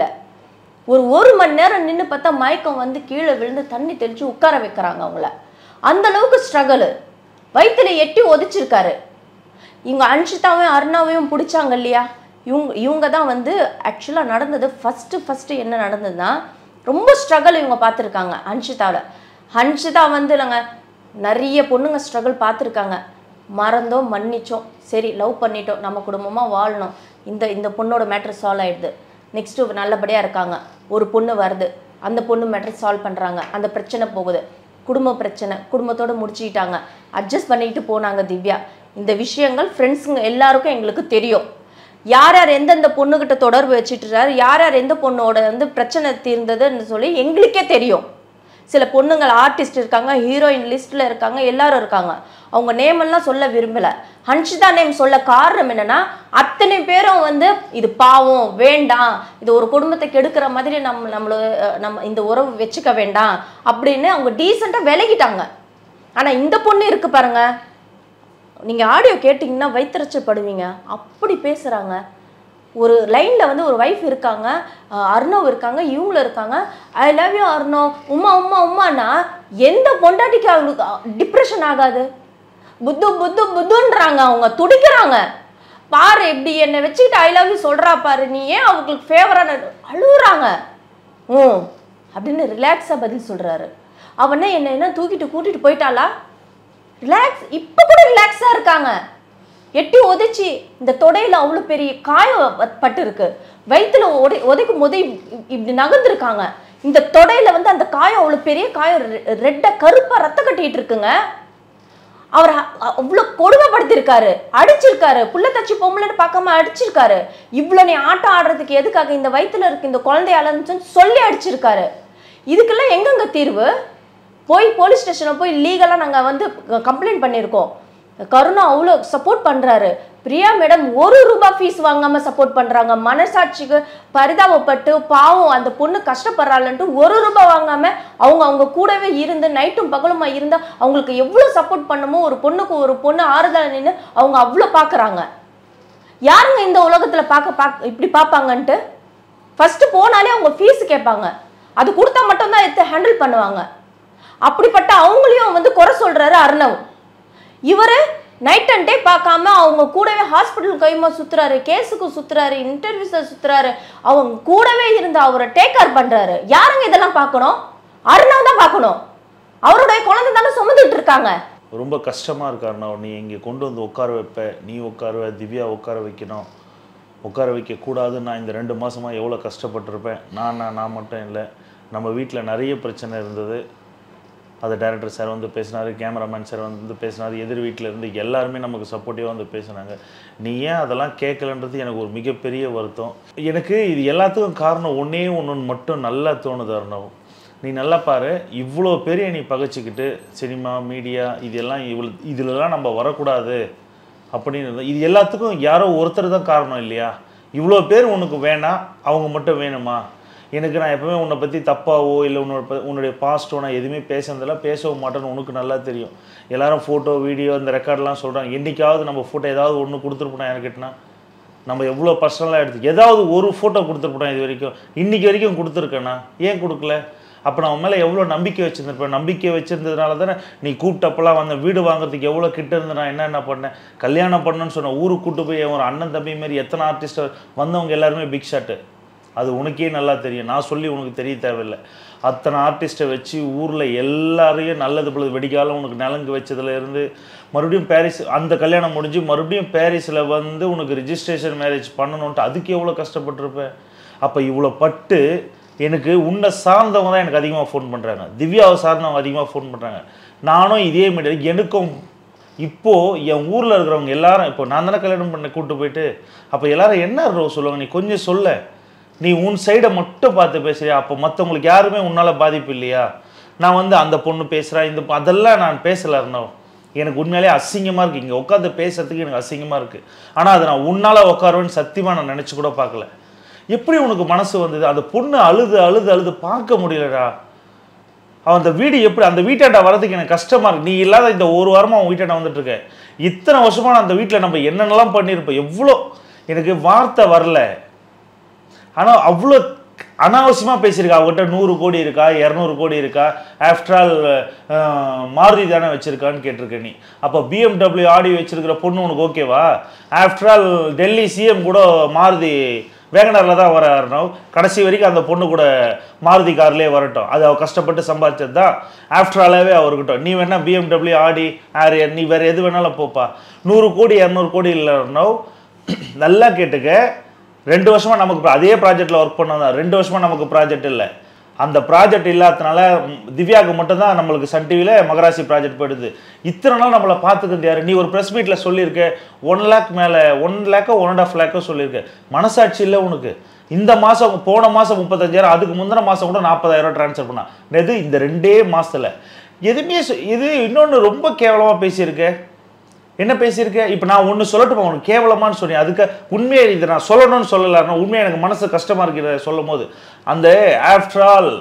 ஒரு மணி நேரம் நின்று பார்த்தா மயக்கம் வந்து கீழே விழுந்து தண்ணி தெளித்து உட்கார வைக்கிறாங்க அவங்கள. அந்த அளவுக்கு ஸ்ட்ரகிள். வயிற்றுல எட்டி ஒதிச்சிருக்காரு. இவங்க அன்ஷிதாவையும் அர்ணாவையும் பிடிச்சாங்க இல்லையா, இவங்க தான் வந்து ஆக்சுவலாக நடந்தது. ஃபஸ்ட்டு என்ன நடந்ததுன்னா, ரொம்ப ஸ்ட்ரகிள் இவங்க பார்த்துருக்காங்க அன்ஷிதாவில். அன்ஷிதா வந்து இல்லைங்க, நிறைய பொண்ணுங்க ஸ்ட்ரகிள் பார்த்துருக்காங்க. மறந்தோம், மன்னிச்சோம், சரி லவ் பண்ணிட்டோம், நம்ம குடும்பமாக வாழணும், இந்த பொண்ணோட மேட்ரு சால்வ் ஆகிடுது. நெக்ஸ்ட்டு நல்லபடியாக இருக்காங்க. ஒரு பொண்ணு வருது, அந்த பொண்ணு மேட்ரு சால்வ் பண்ணுறாங்க, அந்த பிரச்சனை போகுது. குடும்ப பிரச்சனை, குடும்பத்தோடு முடிச்சுக்கிட்டாங்க, அட்ஜஸ்ட் பண்ணிக்கிட்டு போனாங்க திவ்யா. இந்த விஷயங்கள் ஃப்ரெண்ட்ஸுங்க எல்லாருக்கும் எங்களுக்கு தெரியும். யார் எந்தெந்த பொண்ணுக்கிட்ட தொடர்பு வச்சுட்டுறாரு, யார் எந்த பொண்ணோட வந்து பிரச்சனை தீர்ந்ததுன்னு சொல்லி எங்களுக்கே தெரியும். சில பொண்ணுங்கள் ஆர்டிஸ்ட் இருக்காங்க, ஹீரோயின் லிஸ்ட்டில் இருக்காங்க, எல்லாரும் இருக்காங்க. அவங்க நேமெல்லாம் சொல்ல விரும்பலை. ஹன்ஷிதா நேம் சொல்ல காரணம் என்னென்னா, அத்தனை பேரும் வந்து இது பாவம், வேண்டாம், இது ஒரு குடும்பத்தை கெடுக்கிற மாதிரி நம்ம இந்த உறவு வச்சுக்க வேண்டாம் அப்படின்னு அவங்க டீசெண்டாக விலகிட்டாங்க. ஆனால் இந்த பொண்ணு இருக்கு பாருங்க, நீங்கள் ஆடியோ கேட்டிங்கன்னா வைத்தறிச்சப்படுவீங்க. அப்படி பேசுகிறாங்க. ஒரு லைனில் வந்து ஒரு ஒய்ஃப் இருக்காங்க, அர்ணவ் இருக்காங்க, இவங்களும் இருக்காங்க. ஐ லவ் யூ அர்ணவ், உம்மானா எந்த பொண்டாட்டிக்கு அவங்களுக்கு டிப்ரெஷன் ஆகாது? புத்துன்றாங்க, அவங்க துடிக்கிறாங்க. பாரு எப்படி என்னை வச்சுக்கிட்டு ஐ லவ் யூ சொல்கிறா பாரு, நீ ஏன் அவங்களுக்கு ஃபேவரான அழுகுறாங்க. அப்படின்னு ரிலாக்ஸாக பதில் சொல்கிறாரு. அவனே என்ன தூக்கிட்டு கூட்டிகிட்டு போயிட்டாளா? ரிலாக்ஸ், இப்போ கூட ரிலாக்ஸாக இருக்காங்க. எட்டி உதைச்சி இந்த தொடையில் அவ்வளோ பெரிய காயம் பட்டு இருக்கு. வயிற்றுல உதைக்கும் போது இப்படி நகர்ந்துருக்காங்க. இந்த தொடையில் வந்து அந்த காயம் அவ்வளோ பெரிய காயம், ரெட்டாக கருப்பாக ரத்த கட்டிட்டு இருக்குங்க. அவர் அவ்வளோ கொடுமைப்படுத்திருக்காரு, அடிச்சிருக்காரு. புள்ள தச்சு பொம்பளைன்னு பார்க்காம அடிச்சிருக்காரு. இவ்வளோ நீ ஆட்டம் ஆடுறதுக்கு எதுக்காக இந்த வயிற்றுல இருக்கு இந்த குழந்தையாலன்னு சொல்லி அடிச்சிருக்காரு. இதுக்கெல்லாம் எங்கெங்க தீர்வு? போய் போலீஸ் ஸ்டேஷனில் போய் லீகலாக நாங்கள் வந்து கம்ப்ளைண்ட் பண்ணியிருக்கோம். கருணா அவ்வளோ சப்போர்ட் பண்ணுறாரு. பிரியா மேடம் ₹1 ஃபீஸ் வாங்காமல் சப்போர்ட் பண்ணுறாங்க. மனசாட்சிக்கு பரிதாபப்பட்டு பாவம் அந்த பொண்ணு கஷ்டப்படுறாள்ன்ட்டு ₹1 வாங்காமல் அவங்க கூடவே இருந்து நைட்டும் பகலுமா இருந்து அவங்களுக்கு எவ்வளோ சப்போர்ட் பண்ணுமோ, ஒரு பொண்ணுக்கு ஒரு பொண்ணு ஆறுதல் நின்று அவங்க அவ்வளோ பார்க்குறாங்க. யாருங்க இந்த உலகத்தில் இப்படி பார்ப்பாங்கன்ட்டு? ஃபஸ்ட்டு போனாலே அவங்க ஃபீஸு கேட்பாங்க, அது கொடுத்தா மட்டும்தான் எடுத்து ஹேண்டில் பண்ணுவாங்க. அப்படிப்பட்ட அவங்களையும் வந்து குறை சொல்கிறாரு அர்ணவ். இவர் நைட் அண்ட் டே பார்க்காம அவங்க கூடவே ஹாஸ்பிட்டல் கைமா சுற்றுறாரு, கேஸுக்கு சுற்றுறாரு, இன்டர்வியூஸில் சுற்றுறாரு. அவங்க கூடவே இருந்து அவரை டேக் கேர் பண்ணுறாரு. யாருங்க இதெல்லாம் பார்க்கணும்? அர்ணவ் தான் பார்க்கணும். அவருடைய குழந்தை தானே சுமந்துட்டு இருக்காங்க. ரொம்ப கஷ்டமாக இருக்கு அர்ணவ். நீ இங்கே கொண்டு வந்து உட்கார வைப்ப, நீ உட்காருவ, திவ்யா உட்கார வைக்கணும், உட்கார வைக்கக்கூடாதுன்னு நான் இந்த 2 மாதமாக எவ்வளோ கஷ்டப்பட்டிருப்பேன். நான் மட்டும் இல்லை, நம்ம வீட்டில் நிறைய பிரச்சனை இருந்தது. அது டைரக்டர் சார் வந்து பேசினார், கேமராமேன் சார் வந்து பேசினார், எதிர் வீட்டில் இருந்து எல்லாருமே நமக்கு சப்போர்ட்டிவாக வந்து பேசினாங்க. நீ ஏன் அதெல்லாம் கேட்கலன்றது எனக்கு ஒரு மிகப்பெரிய வருத்தம். எனக்கு இது எல்லாத்துக்கும் காரணம் ஒன்று மட்டும் நல்லா தோணுது அர்ணவ். நீ நல்லா பாரு, இவ்வளோ பெரிய நீ பகைச்சிக்கிட்டு சினிமா மீடியா இதிலெல்லாம் நம்ம வரக்கூடாது அப்படின்னு இது எல்லாத்துக்கும் யாரோ ஒருத்தர் தான் காரணம் இல்லையா? இவ்வளோ பேர் உனக்கு வேணாம், அவங்க மட்டும் வேணுமா? எனக்கு நான் எப்பவுமே உன்னை பற்றி தப்பாவோ இல்லை உன்னுடைய பாஸ்ட்டோ நான் எதுவுமே பேசுனதெல்லாம் பேசவும் மாட்டேன்னு உனக்கு நல்லா தெரியும். எல்லாரும் ஃபோட்டோ வீடியோ இந்த ரெக்கார்ட்லாம் சொல்கிறாங்க. என்றைக்காவது நம்ம ஃபோட்டோ ஏதாவது ஒன்று கொடுத்துருப்போம் யாருக்கிட்டனா? நம்ம எவ்வளோ பர்சனலாக எடுத்து ஏதாவது ஒரு ஃபோட்டோ கொடுத்துருப்போம் இது வரைக்கும்? இன்றைக்கி வரைக்கும் கொடுத்துருக்கேண்ணா, ஏன் கொடுக்கல? அப்போ நான் உன் மேலே எவ்வளோ நம்பிக்கை வச்சுருந்துருப்பேன். நம்பிக்கை வச்சுருந்ததுனால தானே நீ கூப்பிட்டப்பெல்லாம் வந்த வீடு வாங்குறதுக்கு எவ்வளோ கிட்ட இருந்து நான் என்ன பண்ணேன், கல்யாணம் பண்ணேன்னு சொன்னேன். ஊருக்கு கூப்பிட்டு போய் ஒரு அண்ணன் தம்பி மாரி எத்தனை ஆர்டிஸ்ட் வந்தவங்க எல்லாருமே பிக் ஷாட்டு. அது உனக்கே நல்லா தெரியும், நான் சொல்லி உனக்கு தெரிய தேவையில்லை. அத்தனை ஆர்டிஸ்ட்டை வச்சு ஊரில் எல்லாரையும் நல்லது பொழுது வெடிக்காலம் உனக்கு நலங்கு வச்சதுலேருந்து மறுபடியும் பாரிஸ் அந்த கல்யாணம் முடிஞ்சு மறுபடியும் பாரிஸில் வந்து உனக்கு ரிஜிஸ்ட்ரேஷன் மேரேஜ் பண்ணணுன்ட்டு அதுக்கு எவ்வளோ கஷ்டப்பட்டிருப்பேன். அப்போ இவ்வளோ பட்டு எனக்கு உன்னை சார்ந்தவங்க தான் எனக்கு அதிகமாக ஃபோன் பண்ணுறாங்க, திவ்யாவை சார்ந்தவங்க அதிகமாக ஃபோன் பண்ணுறாங்க. நானும் இதே மாதிரி எனக்கும் இப்போது என் ஊரில் இருக்கிறவங்க எல்லாரும் இப்போ நான் தானே கல்யாணம் பண்ண கூப்பிட்டு போயிட்டு அப்போ எல்லாரும் என்ன சொல்லுவாங்க, நீ கொஞ்சம் சொல்ல, நீ உன் சைடை மட்டும் பார்த்து பேசுறியா? அப்போ மற்றவங்களுக்கு யாருமே உன்னால் பாதிப்பு இல்லையா? நான் வந்து அந்த பொண்ணு பேசுகிறேன் இந்த அதெல்லாம் நான் பேசலாருனோ எனக்கு உண்மையிலே அசிங்கமாக இருக்குது. இங்கே உட்காந்து பேசுறதுக்கு எனக்கு அசிங்கமாக இருக்குது. ஆனால் அதை நான் உன்னால் உட்காருவேன்னு சத்தியமாக நான் நினச்சி கூட பார்க்கல. எப்படி உனக்கு மனசு வந்தது? அந்த பொண்ணு அழுது அழுது அழுது பார்க்க முடியலடா. அவன் அந்த வீடு எப்படி அந்த வீட்டாண்டா வரதுக்கு எனக்கு கஷ்டமாக இருக்குது. நீ இல்லாத இந்த ஒரு வாரமாக அவன் வீட்டாண்டா வந்துட்டுருக்கேன். இத்தனை வருஷமாக அந்த வீட்டில் நம்ம என்னென்னலாம் பண்ணியிருப்போம், எவ்வளோ எனக்கு வார்த்தை வரல. ஆனால் அவ்வளோ அனாவசியமாக பேசியிருக்கா. அவங்ககிட்ட 100 கோடி இருக்கா, 200 கோடி இருக்கா, ஆஃப்டர் ஆல் மாருதி தானே வச்சுருக்கான்னு கேட்டிருக்க நீ. அப்போ BMW ஆடி வச்சுருக்கிற பொண்ணு உனக்கு ஓகேவா? ஆஃப்டர் ஆல் டெல்லி சிஎம் கூட மாருதி வேகனரில் தான் வரணும். கடைசி வரைக்கும் அந்த பொண்ணு கூட மாருதி கார்லேயே வரட்டும். அது அவள் கஷ்டப்பட்டு சம்பாதிச்சது தான். ஆஃப்டர் ஆலாகவே அவர்கிட்ட நீ வேணா BMW ஆடி ஆரியர் நீ வேறு எது வேணாலும் போப்பா. 100 கோடி 200 கோடி இல்லைன்னா நல்லா கேட்டுக்க. 2 வருஷமாக நமக்கு அதே ப்ராஜெக்டில் ஒர்க் பண்ணதான். 2 வருஷமாக நமக்கு ப்ராஜெக்ட் இல்லை. அந்த ப்ராஜெக்ட் இல்லாதனால திவ்யாவுக்கு மட்டும்தான் நம்மளுக்கு சன் டிவியில் மகராசி ப்ராஜெக்ட் போயிடுது. இத்தனை நாள் நம்மளை பார்த்துக்கிறது யார்? நீ ஒரு ப்ரெஸ் மீட்டில் சொல்லியிருக்க 1 லேக் மேலே 1 லேக்கோ 1.5 லேக்கோ சொல்லியிருக்க. மனசாட்சி இல்லை உனக்கு? இந்த மாதம் போன மாதம் 35,000, அதுக்கு முந்தின மாதம் கூட 40,000 ட்ரான்ஸ்ஃபர் பண்ணா. எது இந்த 2 மாதத்தில் எதுவுமே இது இன்னொன்று ரொம்ப கேவலமாக பேசியிருக்க. என்ன பேசியிருக்க? இப்போ நான் ஒன்று சொல்லட்டுமா உனக்கு கேவலமானு சொன்னேன். அதுக்கு உண்மையை இதை நான் சொல்லணும்னு சொல்லலாம்னா உண்மையாக எனக்கு மனசு கஷ்டமாக இருக்கிற சொல்லும் போது அந்த ஆஃப்டர்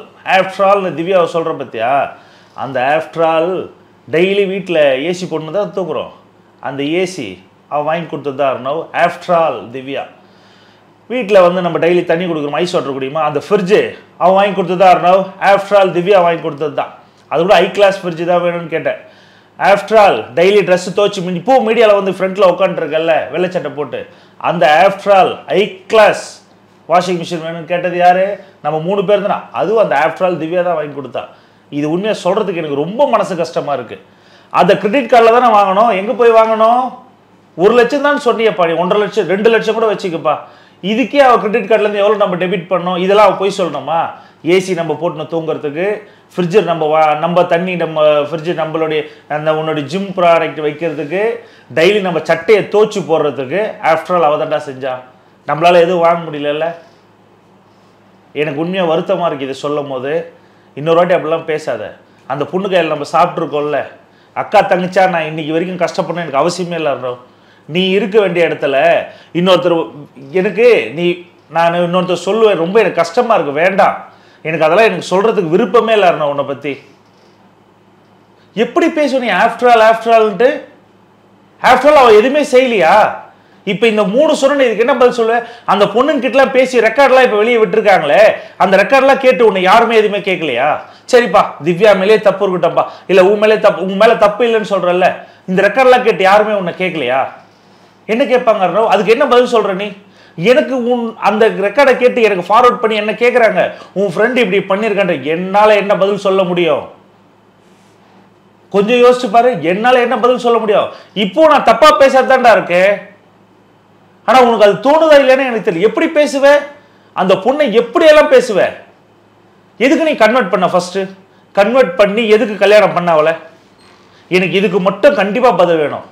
ஆல்னு திவ்யாவை சொல்கிற பற்றியா? அந்த ஆஃப்டர் ஆல் டெய்லி வீட்டில் ஏசி பொண்ணு தான் தூக்குறோம். அந்த ஏசி அவள் வாங்கி கொடுத்தது தான் இருந்தோம். ஆஃப்டர் ஆல் திவ்யா வீட்டில் வந்து நம்ம டெய்லி தண்ணி கொடுக்குறோம், ஐஸ் வாட்டர் குடிக்குமா, அந்த ஃப்ரிட்ஜு அவள் வாங்கி கொடுத்தது தான் இருந்தோம். ஆஃப்டர் ஆல் திவ்யா வாங்கி கொடுத்தது தான். அது கூட ஹை கிளாஸ் ஃப்ரிட்ஜு தான் வேணும்னு கேட்டேன். ஆஃப்டர் ஆல் டெய்லி ட்ரெஸ்ஸு துவச்சி இப்போ மீடியாவில் வந்து ஃப்ரண்ட்டில் உட்காந்துருக்கல வெள்ளைச்சட்டை போட்டு, அந்த after all high class washing machine வேணும்னு கேட்டது யார்? நம்ம 3 பேர் தானே. அதுவும் அந்த ஆஃப்டர் ஆல் திவ்யா தான் வாங்கி கொடுத்தா. இது உண்மையாக சொல்கிறதுக்கு எனக்கு ரொம்ப மனசு கஷ்டமாக இருக்குது. அதை கிரெடிட் கார்டில் தானே வாங்கணும். எங்கே போய் வாங்கணும்? 1 லட்சம் தான் சொன்னியப்பா. நீ 1.5 லட்சம் 2 லட்சம் கூட வச்சுக்கப்பா. இதுக்கே அவள் கிரெடிட் கார்ட்லேருந்து எவ்வளோ நம்ம டெபிட் பண்ணோம்? இதெல்லாம் அவள் போய் சொல்லணுமா? ஏசி நம்ம போட்டுன்னு தூங்குறதுக்கு, ஃப்ரிட்ஜு நம்ம தண்ணி நம்ம ஃப்ரிட்ஜு நம்மளுடைய அந்த உன்னுடைய ஜிம் ப்ராடக்ட் வைக்கிறதுக்கு, டெய்லி நம்ம சட்டையை தோச்சு போடுறதுக்கு ஆஃப்டர் ஆல் அவதாண்டா செஞ்சா. நம்மளால் எதுவும் வாங்க முடியல. எனக்கு உண்மையாக வருத்தமாக இருக்குது இதை சொல்லும் போது. இன்னொரு வாட்டி அப்படிலாம் பேசாத. அந்த பொண்ணு கையில் நம்ம சாப்பிட்ருக்கோம்ல, அக்கா தங்கச்சா நான் இன்றைக்கி வரைக்கும் கஷ்டப்படணும் எனக்கு அவசியமே இல்லை. நீ இருக்க வேண்டிய இடத்துல இன்னொருத்தர் எனக்கு நான் இன்னொருத்தர் சொல்லுவேன், ரொம்ப எனக்கு கஷ்டமாக இருக்குது, வேண்டாம் எனக்கு அதெல்லாம் எனக்கு சொல்கிறதுக்கு விருப்பமே இல்லை. உன்னை பற்றி எப்படி பேசுவ நீ? ஆஃப்டர் ஆல்ன்ட்டு ஆஃப்டர் ஆல் அவள் எதுவுமே செய்யலையா? இப்போ இந்த 3 சொன்ன இதுக்கு என்ன பதில் சொல்லுவேன்? அந்த பொண்ணுங்கிட்டலாம் பேசி ரெக்கார்ட்லாம் இப்போ வெளியே விட்டுருக்காங்களே, அந்த ரெக்கார்ட்லாம் கேட்டு உன்னை யாருமே எதுவுமே கேட்கலையா? சரிப்பா திவ்யா மேலே தப்பு இருக்கட்டப்பா, இல்லை உன் மேலே தப்பு இல்லைன்னு சொல்கிறல்ல, இந்த ரெக்கார்ட்லாம் கேட்டு யாருமே உன்னை கேட்கலையா? என்ன கேட்பாங்க? அதுக்கு என்ன பதில் சொல்கிற நீ? எனக்கு அந்த ரெக்கார்டை கேட்டு எனக்கு ஃபார்வர்ட் பண்ணி என்ன கேட்குறாங்க, உன் ஃப்ரெண்டு இப்படி பண்ணியிருக்கான்ற, என்னால் என்ன பதில் சொல்ல முடியும்? கொஞ்சம் யோசிச்சு பாரு, என்னால் என்ன பதில் சொல்ல முடியும்? இப்போ நான் தப்பா பேசாதான்டா இருக்கேன். ஆனா உனக்கு அது தோணுதா இல்லைன்னு எனக்கு தெரியல. எப்படி பேசுவ? அந்த பொண்ணை எப்படியெல்லாம் பேசுவ? எதுக்கு நீ கன்வெர்ட் பண்ண? ஃபர்ஸ்ட் கன்வெர்ட் பண்ணி எதுக்கு கல்யாணம் பண்ண அவளை? எனக்கு இதுக்கு மட்டும் கண்டிப்பா பதில் வேணும்.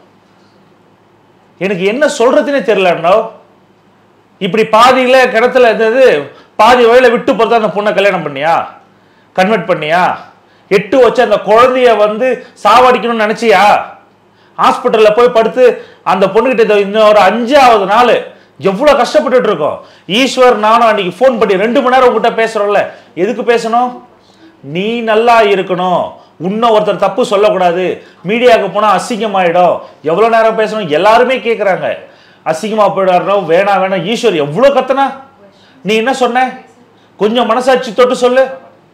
எனக்கு என்ன சொல்றதுன்னே தெரியல. இப்படி பாதியில கிணத்துல இருந்தது பாதி வழியில விட்டு போறதா அந்த பொண்ணை கல்யாணம் பண்ணியா? கன்வெர்ட் பண்ணியா? 8 வச்சு அந்த குழந்தைய வந்து சாவடிக்கணும்னு நினைச்சியா? ஹாஸ்பிட்டல்ல போய் படுத்து அந்த பொண்ணுகிட்ட இன்னொரு 5ஆவது நாள் எவ்வளவு கஷ்டப்பட்டுட்டு இருக்கோம். ஈஸ்வர் நானும் அன்னைக்கு ஃபோன் பண்ணி 2 மணி நேரம் உங்ககிட்ட பேசுறோம்ல, எதுக்கு பேசணும்? நீ நல்லா இருக்கணும், இன்னும் ஒருத்தர் தப்பு சொல்லக்கூடாது, மீடியாவுக்கு போனா அசிங்கமாயிடும். எவ்வளவு நேரம் பேசணும்? எல்லாருமே கேட்குறாங்க. அசிங்கமா போயிடாரணும், வேணாம். ஈஸ்வர் எவ்வளோ கத்தனா, நீ என்ன சொன்ன? கொஞ்சம் மனசாட்சி தொட்டு சொல்லு.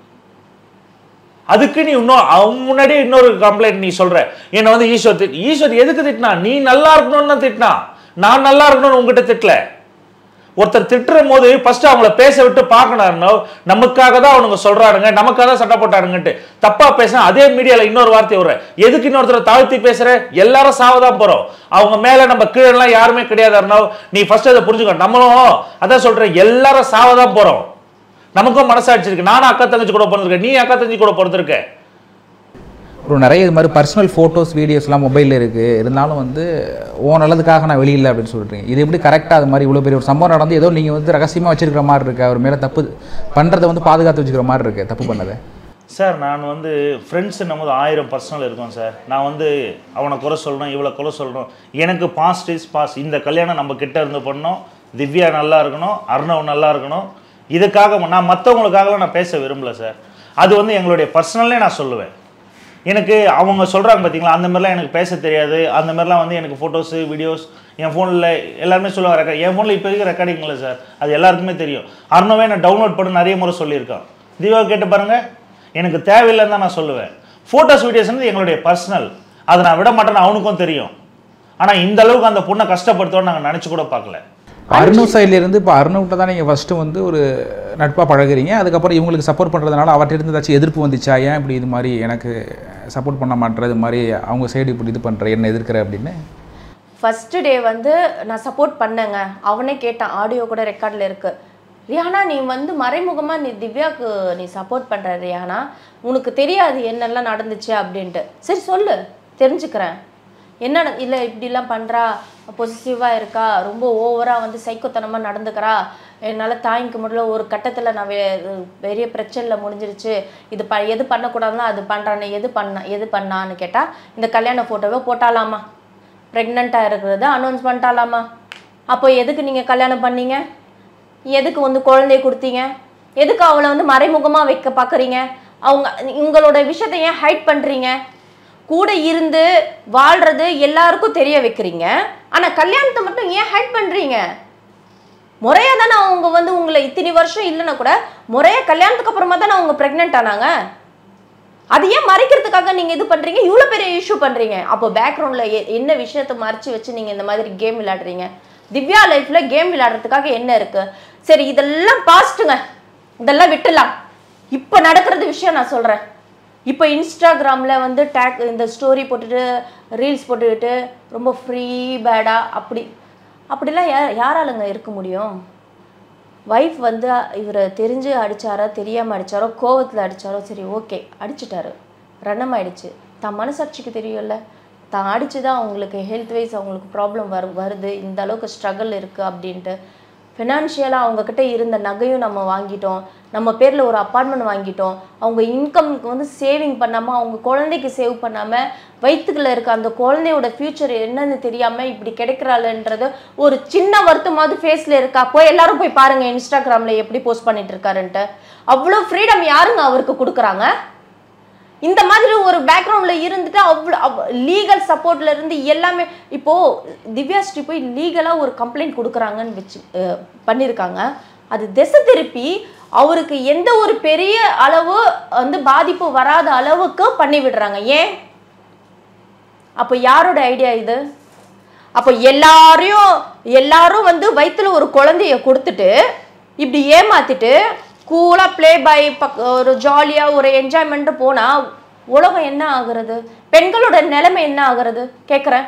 அதுக்கு நீ இன்னும் முன்னாடியே இன்னொரு கம்ப்ளைண்ட் நீ சொல்ற, என்னை வந்து ஈஸ்வர் எதுக்கு திட்டினா? நீ நல்லா இருக்கணும்னு தான் திட்டினா, நான் நல்லா இருக்கணும்னு உங்ககிட்ட திட்டல. ஒருத்தர் திட்டுற போது ஃபர்ஸ்ட் அவங்கள பேச விட்டு பார்க்கணும். நமக்காக தான் அவனுங்க சொல்றானுங்க, நமக்காக தான் சட்டை போட்டானுங்கன்ட்டு தப்பா பேசினா அதே மீடியால இன்னொரு வார்த்தை வர்ற, எதுக்கு இன்னொருத்தரை தாழ்த்தி பேசுற? எல்லாரும் சாவதான் போறோம், அவங்க மேல நம்ம கீழே எல்லாம் யாருமே கிடையாது. நீ ஃபர்ஸ்ட் அதை புரிஞ்சுக்க. நம்மளும் அதான் சொல்றேன், எல்லாரும் சாவதான் போறோம். நமக்கும் மனசாட்சி இருக்கு. நானும் அக்கா தங்கச்சி கூட பிறந்திருக்கேன், நீ அக்கா தங்கச்சி கூட பிறந்திருக்க. அப்புறம் நிறைய இது மாதிரி பர்சனல் ஃபோட்டோஸ் வீடியோஸ்லாம் மொபைலில் இருக்குது, இருந்தாலும் வந்து நல்லதுக்காக நான் வெளியில் அப்படின்னு சொல்கிறீங்க. இது எப்படி கரெக்டாக? அது மாதிரி இவ்வளோ பெரிய ஒரு சம்பவம் நடந்து ஏதோ நீங்கள் வந்து ரகசியமாக வச்சுருக்கிற மாதிரி இருக்குது, அவர் மேலே தப்பு பண்ணுறதை வந்து பாதுகாத்து வச்சுக்கிற மாதிரி இருக்குது, தப்பு பண்ணதை. சார் நான் வந்து ஃப்ரெண்ட்ஸ் நம்ம 1000 பர்சனல் இருக்கும் சார். நான் வந்து அவனை குறை சொல்லணும், இவ்வளோ குறை சொல்லணும். எனக்கு பாஸ்ட் இஸ் பாஸ். இந்த கல்யாணம் நம்ம கிட்ட இருந்து பண்ணோம், திவ்யா நல்லா இருக்கணும், அர்ணவ் நல்லா இருக்கணும். இதுக்காக நான் மற்றவங்களுக்காகலாம் நான் பேச விரும்பல சார். அது வந்து எங்களுடைய பர்சனல்லே நான் சொல்லுவேன். எனக்கு அவங்க சொல்கிறாங்க பார்த்தீங்களா, அந்த மாதிரிலாம் எனக்கு பேச தெரியாது, அந்த மாதிரிலாம் வந்து எனக்கு ஃபோட்டோஸு வீடியோஸ் என் ஃபோனில் எல்லாருமே சொல்லுவாங்க. என் ஃபோனில் இப்போ இருக்க ரெக்கார்டிங் இல்லை சார், அது எல்லாருக்குமே தெரியும். அர்ணவே நான் டவுன்லோட் பண்ணி நிறைய முறை சொல்லியிருக்கேன். தீபாவை கேட்டு பாருங்கள், எனக்கு தேவையில்லைன்னு தான் நான் சொல்லுவேன். ஃபோட்டோஸ் வீடியோஸ் வந்து எங்களுடைய பர்சனல், அதை நான் விட மாட்டேன்னு அவனுக்கும் தெரியும். ஆனால் இந்த அளவுக்கு அந்த பொண்ணை கஷ்டப்படுத்தோன்னு நாங்கள் நினச்சி கூட பார்க்கல. அர்ணவ் சைட்லேருந்து இப்போ அர்ணவ்கிட்ட தான் நீங்கள் ஃபஸ்ட்டு வந்து ஒரு நட்பாக பழகுறீங்க, அதுக்கப்புறம் இவங்களுக்கு சப்போர்ட் பண்ணுறதுனால அவர்கிட்ட ஏதாச்சும் எதிர்ப்பு வந்துச்சா? ஏன் இப்படி இது மாதிரி எனக்கு சப்போர்ட் பண்ண மாட்டேறது மாதிரி அவங்க சைடு இப்படி இது பண்ணுற, என்ன எதிர்க்கிற அப்படின்னு? ஃபஸ்ட்டு டே வந்து நான் சப்போர்ட் பண்ணேங்க. அவனே கேட்டான், ஆடியோ கூட ரெக்கார்டில் இருக்குது. ரியானா நீ வந்து மறைமுகமாக நீ திவ்யாவுக்கு நீ சப்போர்ட் பண்ணுற ரியானா, உனக்கு தெரியாது என்னெல்லாம் நடந்துச்சு அப்படின்ட்டு. சரி சொல்லு, தெரிஞ்சுக்கிறேன். என்ன இல்லை இப்படிலாம் பண்ணுறா, பொசிட்டிவாக இருக்கா, ரொம்ப ஓவராக வந்து சைக்கோத்தனமாக நடந்துக்கிறா, என்னால் தாங்கிக்க முடியல, ஒரு கட்டத்தில் நான் பெரிய பிரச்சனையில் முடிஞ்சிருச்சு, இது எது பண்ணக்கூடாதுன்னா அது பண்ணுறான்னு, எது பண்ணான்னு கேட்டால் இந்த கல்யாண ஃபோட்டோவை போட்டாலாமா, ப்ரெக்னெண்ட்டாக இருக்கிறத அனௌன்ஸ் பண்ணிட்டாலாமா. அப்போ எதுக்கு நீங்கள் கல்யாணம் பண்ணீங்க? எதுக்கு வந்து குழந்தைய கொடுத்தீங்க? எதுக்கு அவளை வந்து மறைமுகமாக வைக்க பார்க்குறீங்க? உங்களோட விஷயத்தை ஏன் ஹைட் பண்ணுறீங்க? கூட இருந்து வாழ்றது எல்லாருக்கும் தெரிய வைக்கிறீங்க, ஆனால் கல்யாணத்தை மட்டும் ஏன் ஹைட் பண்ணுறீங்க? முறையாக தானே அவங்க வந்து உங்களை இத்தனை வருஷம் இல்லைன்னா கூட முறையாக கல்யாணத்துக்கு அப்புறமா தானே அவங்க ப்ரெக்னென்ட் ஆனாங்க. அது ஏன் மறைக்கிறதுக்காக நீங்கள் இது பண்ணுறீங்க, இவ்வளோ பெரிய இஷ்யூ பண்ணுறீங்க? அப்போ பேக்ரவுண்டில் என்ன விஷயத்தை மறைச்சி வச்சு நீங்கள் இந்த மாதிரி கேம் விளையாடுறீங்க? திவ்யா லைஃப்பில் கேம் விளையாடுறதுக்காக என்ன இருக்குது? சரி இதெல்லாம் பாஸ்ட்டுங்க, இதெல்லாம் விட்டுலாம். இப்போ நடக்கிறது விஷயம் நான் சொல்கிறேன். இப்போ இன்ஸ்டாகிராமில் வந்து இந்த ஸ்டோரி போட்டுட்டு ரீல்ஸ் போட்டுக்கிட்டு ரொம்ப ஃப்ரீ பேடாக அப்படிலாம் யாராலுங்க இருக்க முடியும்? வைஃப் வந்து இவரை தெரிஞ்சு அடித்தாரோ தெரியாமல் அடித்தாரோ கோவத்தில் அடித்தாரோ சரி ஓகே, அடிச்சிட்டாரு, ரன்னம் ஆயிடுச்சு. தான் மனசாட்சிக்கு தெரியும்ல, தான் அடித்து தான் அவங்களுக்கு ஹெல்த் வைஸ் அவங்களுக்கு ப்ராப்ளம் வருது, இந்த அளவுக்கு ஸ்ட்ரகிள் இருக்குது அப்படின்ட்டு. ஃபினான்ஷியலாக அவங்கக்கிட்ட இருந்த நகையும் நம்ம வாங்கிட்டோம், நம்ம பேரில் ஒரு அப்பார்ட்மெண்ட் வாங்கிட்டோம், அவங்க இன்கம்க்கு வந்து சேவிங் பண்ணாமல், அவங்க குழந்தைக்கு சேவ் பண்ணாமல், வயிற்றுக்குள்ளே இருக்க அந்த குழந்தையோட ஃப்யூச்சர் என்னன்னு தெரியாமல் இப்படி கிடைக்கிறாள்ன்றது ஒரு சின்ன வருத்தமாவது ஃபேஸில் இருக்கா? எல்லாரும் போய் பாருங்கள் இன்ஸ்டாகிராமில் எப்படி போஸ்ட் பண்ணிட்டு இருக்காருன்ட்டு. அவ்வளோ ஃப்ரீடம் யாருங்க அவருக்கு கொடுக்குறாங்க? இந்த மாதிரி ஒரு பேக்ரவுண்டில் இருந்துட்டு அவ்வளோ லீகல் சப்போர்ட்ல இருந்து எல்லாமே. இப்போது திவ்யாஸ்ரீ போய் லீகலாக ஒரு கம்ப்ளைண்ட் கொடுக்குறாங்கன்னு வச்சு பண்ணியிருக்காங்க. அது திசை திருப்பி அவருக்கு எந்த ஒரு பெரிய அளவு வந்து பாதிப்பு வராத அளவுக்கு பண்ணி விடுறாங்க. ஏன்? அப்போ யாரோட ஐடியா இது? அப்போ எல்லாரும் வந்து வயிற்றுல ஒரு குழந்தைய கொடுத்துட்டு இப்படி ஏமாத்திட்டு கூலாக ப்ளே பை ஒரு ஜாலியாக ஒரு என்ஜாய்மெண்ட்டு போனால் உலகம் என்ன ஆகுறது? பெண்களோட நிலைமை என்ன ஆகுறது கேட்குறேன்.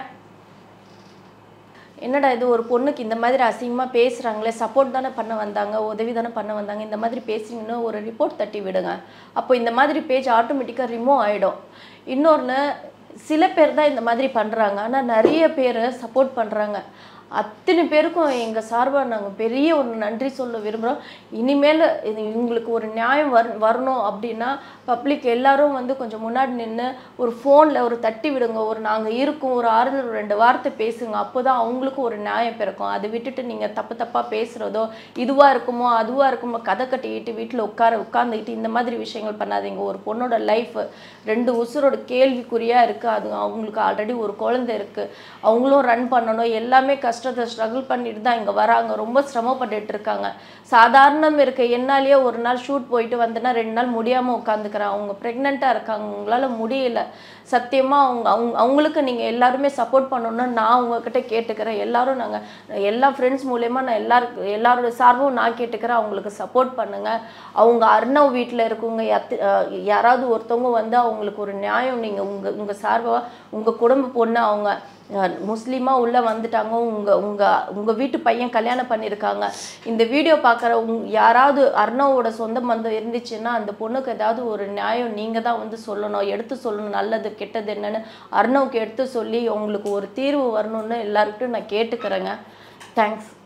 என்னடா இது, ஒரு பொண்ணுக்கு இந்த மாதிரி அசிங்கமாக பேசுகிறாங்களே, சப்போர்ட் தானே பண்ண வந்தாங்க, உதவி தானே பண்ண வந்தாங்க, இந்த மாதிரி பேசிங்கன்னு ஒரு ரிப்போர்ட் தட்டி விடுங்க. அப்போ இந்த மாதிரி பேஜ் ஆட்டோமேட்டிக்காக ரிமூவ் ஆகிடும். இன்னொன்று, சில பேர் தான் இந்த மாதிரி பண்ணுறாங்க, ஆனால் நிறைய பேர் சப்போர்ட் பண்ணுறாங்க. அத்தனை பேருக்கும் எங்கள் சார்பாக நாங்கள் பெரிய ஒரு நன்றி சொல்ல விரும்புகிறோம். இனிமேல் இது உங்களுக்கு ஒரு நியாயம் வரணும் அப்படின்னா பப்ளிக் எல்லாரும் வந்து கொஞ்சம் முன்னாடி நின்று ஒரு ஃபோனில் ஒரு தட்டி விடுங்க, ஒரு நாங்கள் இருக்கோம், ஒரு ஆறுதல் 2 வார்த்தை பேசுங்க. அப்போ தான் அவங்களுக்கும் ஒரு நியாயம் பிறக்கும். அதை விட்டுட்டு நீங்கள் தப்பாக பேசுகிறதோ இதுவாக இருக்குமோ அதுவாக இருக்குமோ கதை கட்டிக்கிட்டு வீட்டில் உட்காந்துக்கிட்டு இந்த மாதிரி விஷயங்கள் பண்ணாதீங்க. ஒரு பொண்ணோட லைஃப் 2 உசுரோட கேள்விக்குறியாக இருக்குது. அது அவங்களுக்கு ஆல்ரெடி ஒரு குழந்தை இருக்குது, அவங்களும் ரன் பண்ணணும். எல்லாமே கஷ்டத்தை ஸ்ட்ரகிள் பண்ணிட்டு தான் இங்கே வராங்க, ரொம்ப சிரமப்பட்டுட்டு இருக்காங்க. சாதாரணம் இருக்க என்னாலேயே ஒரு நாள் ஷூட் போயிட்டு வந்தேன்னா 2 நாள் முடியாமல் உட்காந்துக்கிறாங்க. அவங்க ப்ரெக்னெண்ட்டாக இருக்காங்க, அவங்களால முடியல. சத்தியமாக அவங்களுக்கு நீங்கள் எல்லாருமே சப்போர்ட் பண்ணணும்னு நான் உங்ககிட்ட கேட்டுக்கிறேன். எல்லாரும் நாங்கள் எல்லா ஃப்ரெண்ட்ஸ் மூலயமா நான் எல்லாரோட சார்பும் நான் கேட்டுக்கிறேன். அவங்களுக்கு சப்போர்ட் பண்ணுங்கள். அவங்க அர்ணவ் வீட்டில் இருக்கவங்க யாராவது ஒருத்தவங்க வந்து அவங்களுக்கு ஒரு நியாயம் நீங்கள் உங்கள் சார்பாக உங்கள் குடும்ப பொண்ணு அவங்க முஸ்லீமாக உள்ளே வந்துட்டாங்க, உங்கள் வீட்டு பையன் கல்யாணம் பண்ணியிருக்காங்க. இந்த வீடியோ பார்க்குற யாராவது அர்ணவோட சொந்த பந்தம் இருந்துச்சுன்னா அந்த பொண்ணுக்கு ஏதாவது ஒரு நியாயம் நீங்கள் தான் வந்து சொல்லணும், எடுத்து சொல்லணும். நல்லது கெட்டது என்னன்னு அர்ணவுக்கு எடுத்து சொல்லி உங்களுக்கு ஒரு தீர்வு வரணும்னு எல்லாருக்கிட்டும் நான் கேட்டுக்கிறேங்க. தேங்க்ஸ்.